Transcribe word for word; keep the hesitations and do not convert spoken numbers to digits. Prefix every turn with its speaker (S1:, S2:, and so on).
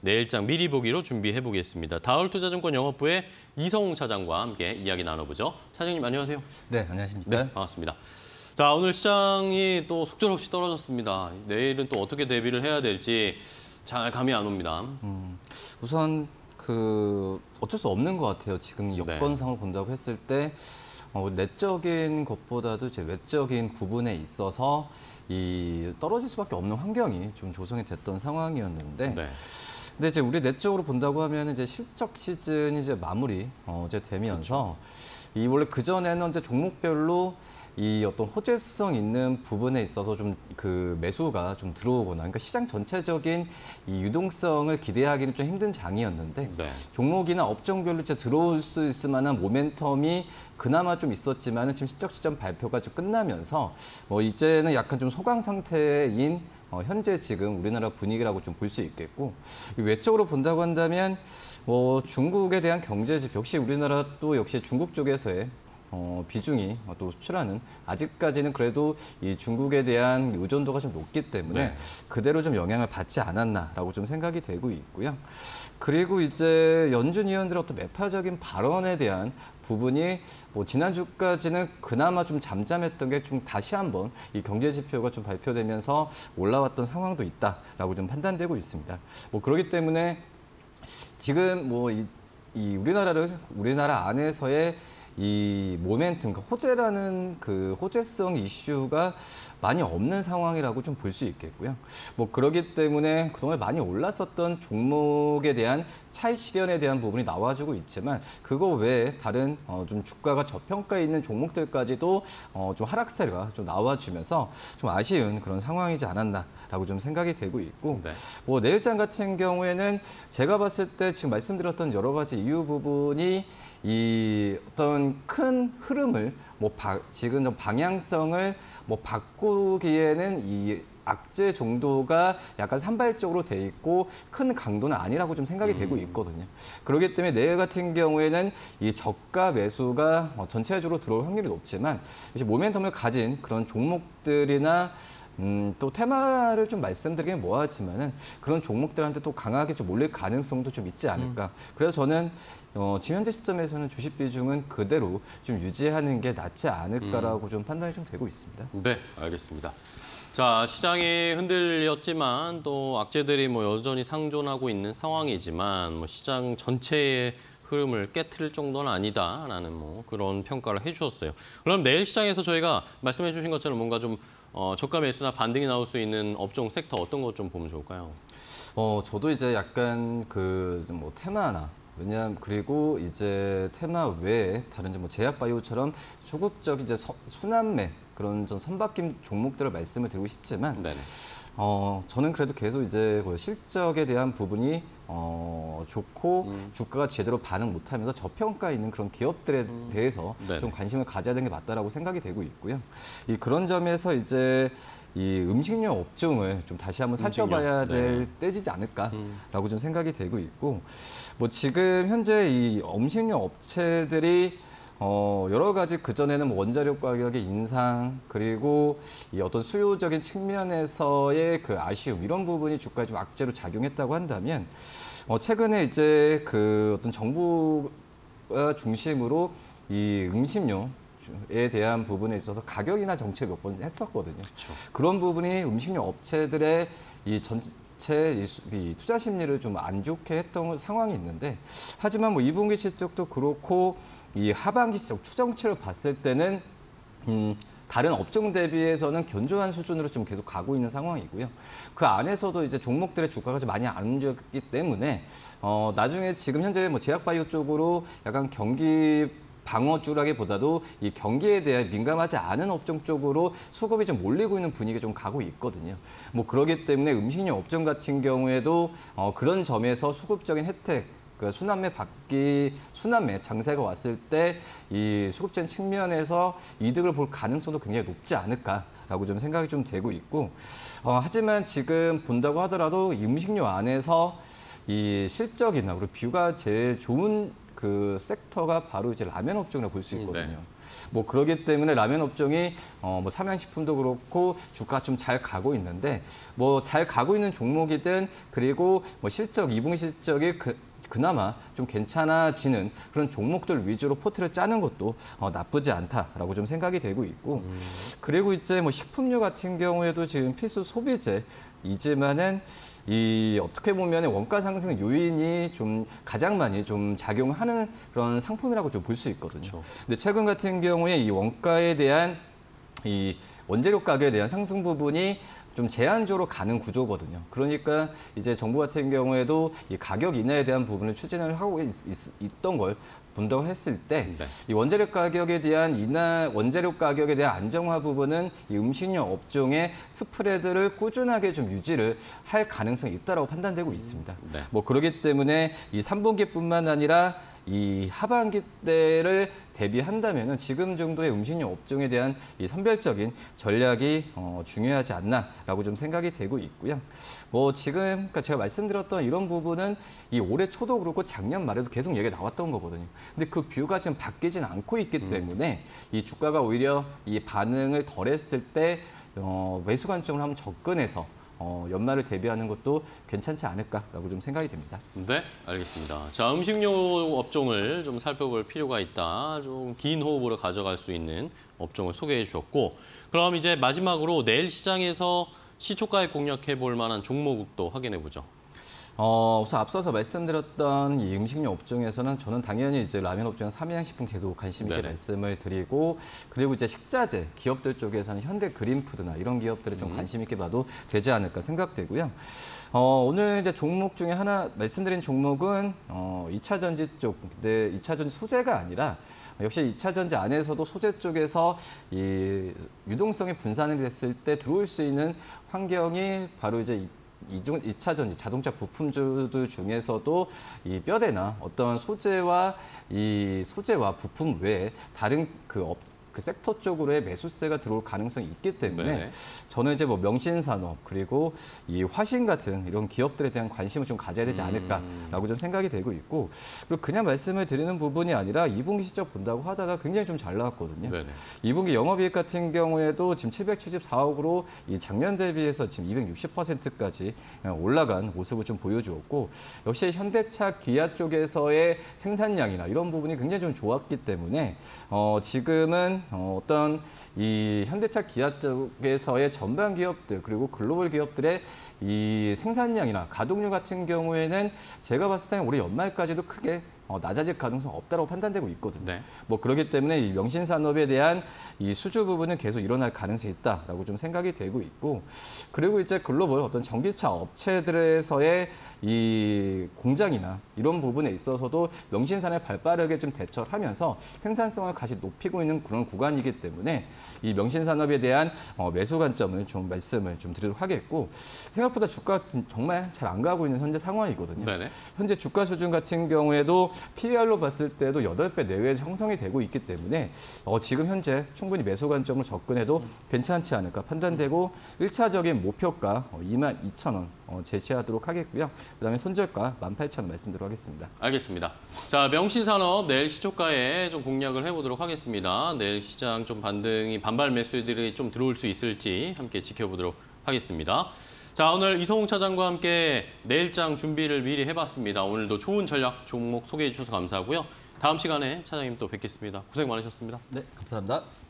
S1: 내일장 미리 보기로 준비해 보겠습니다. 다울투자증권 영업부의 이성웅 차장과 함께 이야기 나눠보죠. 차장님 안녕하세요.
S2: 네, 안녕하십니까.
S1: 네, 반갑습니다. 자, 오늘 시장이 또 속절없이 떨어졌습니다. 내일은 또 어떻게 대비를 해야 될지 잘 감이 안 옵니다.
S2: 음, 우선 그 어쩔 수 없는 것 같아요. 지금 여건상을 네. 본다고 했을 때 어, 내적인 것보다도 이제 외적인 부분에 있어서 이 떨어질 수밖에 없는 환경이 좀 조성이 됐던 상황이었는데. 네. 근데 이제 우리 내적으로 본다고 하면 이제 실적 시즌이 이제 마무리 어, 이제 되면서 그렇죠. 이 원래 그 전에는 이제 종목별로 이 어떤 호재성 있는 부분에 있어서 좀 그 매수가 좀 들어오거나, 그러니까 시장 전체적인 이 유동성을 기대하기는 좀 힘든 장이었는데 네. 종목이나 업종별로 이제 들어올 수 있을 만한 모멘텀이 그나마 좀 있었지만은 지금 실적 시점 발표가 좀 끝나면서 뭐 이제는 약간 좀 소강 상태인 어, 현재 지금 우리나라 분위기라고 좀 볼 수 있겠고, 외적으로 본다고 한다면 뭐 중국에 대한 경제지표, 역시 우리나라 또 역시 중국 쪽에서의 어, 비중이 또 수출하는, 아직까지는 그래도 이 중국에 대한 의존도가 좀 높기 때문에 네. 그대로 좀 영향을 받지 않았나라고 좀 생각이 되고 있고요. 그리고 이제 연준 위원들의 어떤 매파적인 발언에 대한 부분이 뭐 지난주까지는 그나마 좀 잠잠했던 게 좀 다시 한번 이 경제 지표가 좀 발표되면서 올라왔던 상황도 있다라고 좀 판단되고 있습니다. 뭐 그렇기 때문에 지금 뭐 이, 이 우리나라를 우리나라 안에서의 이 모멘텀, 그러니까 호재라는 그 호재성 이슈가 많이 없는 상황이라고 좀 볼 수 있겠고요. 뭐 그러기 때문에 그동안 많이 올랐었던 종목에 대한 차익 실현에 대한 부분이 나와주고 있지만, 그거 외에 다른 어 좀 주가가 저평가에 있는 종목들까지도 어좀 하락세가 좀 나와주면서 좀 아쉬운 그런 상황이지 않았나라고 좀 생각이 되고 있고, 네. 뭐 내일장 같은 경우에는 제가 봤을 때 지금 말씀드렸던 여러 가지 이유 부분이 이 어떤 큰 흐름을 뭐 바, 지금 좀 방향성을 뭐 바꾸기에는 이 악재 정도가 약간 산발적으로 돼 있고 큰 강도는 아니라고 좀 생각이 음. 되고 있거든요. 그렇기 때문에 내일 같은 경우에는 이 저가 매수가 전체적으로 들어올 확률이 높지만, 이제 모멘텀을 가진 그런 종목들이나 음, 또 테마를 좀 말씀드리긴 뭐하지만은 그런 종목들한테 또 강하게 좀 몰릴 가능성도 좀 있지 않을까. 음. 그래서 저는 어, 지금 현재 시점에서는 주식 비중은 그대로 좀 유지하는 게 낫지 않을까라고 음. 좀 판단이 좀 되고 있습니다.
S1: 네, 알겠습니다. 자, 시장이 흔들렸지만 또 악재들이 뭐 여전히 상존하고 있는 상황이지만 뭐 시장 전체의 흐름을 깨트릴 정도는 아니다라는 뭐 그런 평가를 해주셨어요. 그럼 내일 시장에서 저희가 말씀해 주신 것처럼 뭔가 좀 어, 저가 매수나 반등이 나올 수 있는 업종 섹터 어떤 것 좀 보면 좋을까요?
S2: 어, 저도 이제 약간 그 뭐 테마나, 왜냐하면 그리고 이제 테마 외에 다른 뭐 제약바이오처럼 수급적 이제 서, 순환매 그런 좀 선박김 종목들을 말씀을 드리고 싶지만, 네네. 어 저는 그래도 계속 이제 그 실적에 대한 부분이 어 좋고 음. 주가가 제대로 반응 못하면서 저평가 있는 그런 기업들에 음. 대해서 네네. 좀 관심을 가져야 되는 게 맞다라고 생각이 되고 있고요. 이 그런 점에서 이제 이 음식료 업종을 좀 다시 한번 살펴봐야 음식료. 될 네. 때지지 않을까라고 음. 좀 생각이 되고 있고, 뭐 지금 현재 이 음식료 업체들이 어 여러 가지 그전에는 뭐 원자력 가격의 인상, 그리고 이 어떤 수요적인 측면에서의 그 아쉬움, 이런 부분이 주가에 좀 악재로 작용했다고 한다면, 어 최근에 이제 그 어떤 정부가 중심으로 이 음식료 에 대한 부분에 있어서 가격이나 정책 몇 번 했었거든요. 그쵸. 그런 부분이 음식료 업체들의 이 전체 이, 이 투자 심리를 좀 안 좋게 했던 상황이 있는데, 하지만 뭐 이 분기 실적도 그렇고 이 하반기 실적 추정치를 봤을 때는 음, 다른 업종 대비해서는 견조한 수준으로 좀 계속 가고 있는 상황이고요. 그 안에서도 이제 종목들의 주가가 좀 많이 안 움직였기 때문에 어, 나중에 지금 현재 뭐 제약바이오 쪽으로 약간 경기 방어주라기보다도 이 경기에 대해 민감하지 않은 업종 쪽으로 수급이 좀 몰리고 있는 분위기가 좀 가고 있거든요. 뭐 그렇기 때문에 음식료 업종 같은 경우에도 어, 그런 점에서 수급적인 혜택, 그 순환매 받기, 순환매 장세가 왔을 때 이 수급적인 측면에서 이득을 볼 가능성도 굉장히 높지 않을까라고 좀 생각이 좀 되고 있고, 어, 하지만 지금 본다고 하더라도 이 음식료 안에서 이 실적이나 그리고 뷰가 제일 좋은 그 섹터가 바로 이제 라면 업종이라고 볼 수
S1: 음,
S2: 있거든요.
S1: 네.
S2: 뭐 그러기 때문에 라면 업종이 어 뭐 삼양식품도 그렇고 주가 좀 잘 가고 있는데 뭐 잘 가고 있는 종목이든 그리고 뭐 실적 이 분기 실적이 그 그나마 좀 괜찮아지는 그런 종목들 위주로 포트를 짜는 것도 어, 나쁘지 않다라고 좀 생각이 되고 있고
S1: 음.
S2: 그리고 이제 뭐 식품류 같은 경우에도 지금 필수 소비재이지만은 이 어떻게 보면 원가 상승 요인이 좀 가장 많이 좀 작용하는 그런 상품이라고 좀 볼 수 있거든요.
S1: 그렇죠.
S2: 근데 최근 같은 경우에 이 원가에 대한 이 원재료 가격에 대한 상승 부분이 좀 제한적으로 가는 구조거든요. 그러니까 이제 정부 같은 경우에도 이 가격 인하에 대한 부분을 추진을 하고 있, 있던 걸 본다고 했을 때 이
S1: 네.
S2: 원재료 가격에 대한 인하, 원재료 가격에 대한 안정화 부분은 이 음식료 업종의 스프레드를 꾸준하게 좀 유지를 할 가능성이 있다라고 판단되고 있습니다.
S1: 네.
S2: 뭐 그렇기 때문에 이 삼 분기뿐만 아니라 이 하반기 때를 대비한다면은 지금 정도의 음식료 업종에 대한 이 선별적인 전략이 어, 중요하지 않나라고 좀 생각이 되고 있고요. 뭐 지금 그러니까 제가 말씀드렸던 이런 부분은 이 올해 초도 그렇고 작년 말에도 계속 얘기가 나왔던 거거든요. 근데 그 뷰가 지금 바뀌진 않고 있기 때문에 이 주가가 오히려 이 반응을 덜했을 때 어, 매수 관점을 한번 접근해서 어, 연말을 대비하는 것도 괜찮지 않을까라고 좀 생각이 됩니다.
S1: 네, 알겠습니다. 자, 음식료 업종을 좀 살펴볼 필요가 있다. 좀 긴 호흡으로 가져갈 수 있는 업종을 소개해 주셨고, 그럼 이제 마지막으로 내일 시장에서 시초가에 공략해 볼 만한 종목도 확인해 보죠.
S2: 어, 우선 앞서서 말씀드렸던 이 음식료 업종에서는 저는 당연히 이제 라면 업종 삼양식품 계속 관심 있게
S1: 네네.
S2: 말씀을 드리고 그리고 이제 식자재 기업들 쪽에서는 현대 그린푸드나 이런 기업들을 좀
S1: 음.
S2: 관심 있게 봐도 되지 않을까 생각되고요. 어, 오늘 이제 종목 중에 하나 말씀드린 종목은 어, 이 차 전지 쪽, 근데 이 차 전지 소재가 아니라 역시 이 차 전지 안에서도 소재 쪽에서 이 유동성이 분산이 됐을 때 들어올 수 있는 환경이 바로 이제 이 이종 이 차 전지 자동차 부품주들 중에서도 이 뼈대나 어떤 소재와 이 소재와 부품 외에 다른 그 업, 그 섹터 쪽으로의 매수세가 들어올 가능성이 있기 때문에
S1: 네네.
S2: 저는 이제 뭐 명신산업 그리고 이 화신 같은 이런 기업들에 대한 관심을 좀 가져야 되지 않을까라고 좀 생각이 되고 있고 그리고 그냥 말씀을 드리는 부분이 아니라 이 분기 실적 본다고 하다가 굉장히 좀 잘 나왔거든요.
S1: 네네.
S2: 이 분기 영업이익 같은 경우에도 지금 칠백칠십사억으로 이 작년 대비해서 지금 이백육십 퍼센트까지 올라간 모습을 좀 보여주었고 역시 현대차, 기아 쪽에서의 생산량이나 이런 부분이 굉장히 좀 좋았기 때문에 어, 지금은 어, 어떤 이 현대차, 기아 쪽에서의 전반 기업들 그리고 글로벌 기업들의 이 생산량이나 가동률 같은 경우에는 제가 봤을 때는 올해 연말까지도 크게 어, 낮아질 가능성 없다고 판단되고 있거든요.
S1: 네.
S2: 뭐 그렇기 때문에 이 명신산업에 대한 이 수주 부분은 계속 일어날 가능성이 있다라고 좀 생각이 되고 있고 그리고 이제 글로벌 어떤 전기차 업체들에서의 이 공장이나 이런 부분에 있어서도 명신산에 발빠르게 좀 대처를 하면서 생산성을 다시 높이고 있는 그런 구간이기 때문에 이 명신산업에 대한 어, 매수 관점을 좀 말씀을 좀 드리도록 하겠고 생각보다 주가 정말 잘 안 가고 있는 현재 상황이거든요.
S1: 네네.
S2: 현재 주가 수준 같은 경우에도 피이알로 봤을 때도 여덟 배 내외에 형성이 되고 있기 때문에 어, 지금 현재 충분히 매수 관점으로 접근해도 괜찮지 않을까 판단되고 일 차적인 목표가 어, 이만 이천 원 어, 제시하도록 하겠고요. 그다음에 손절가 만 팔천 원 말씀드리도록 하겠습니다.
S1: 알겠습니다. 자, 명시산업 내일 시초가에 좀 공략을 해보도록 하겠습니다. 내일 시장 좀 반등이 반발 매수들이 좀 들어올 수 있을지 함께 지켜보도록 하겠습니다. 자, 오늘 이성웅 차장과 함께 내일장 준비를 미리 해봤습니다. 오늘도 좋은 전략 종목 소개해 주셔서 감사하고요. 다음 시간에 차장님 또 뵙겠습니다. 고생 많으셨습니다.
S2: 네, 감사합니다.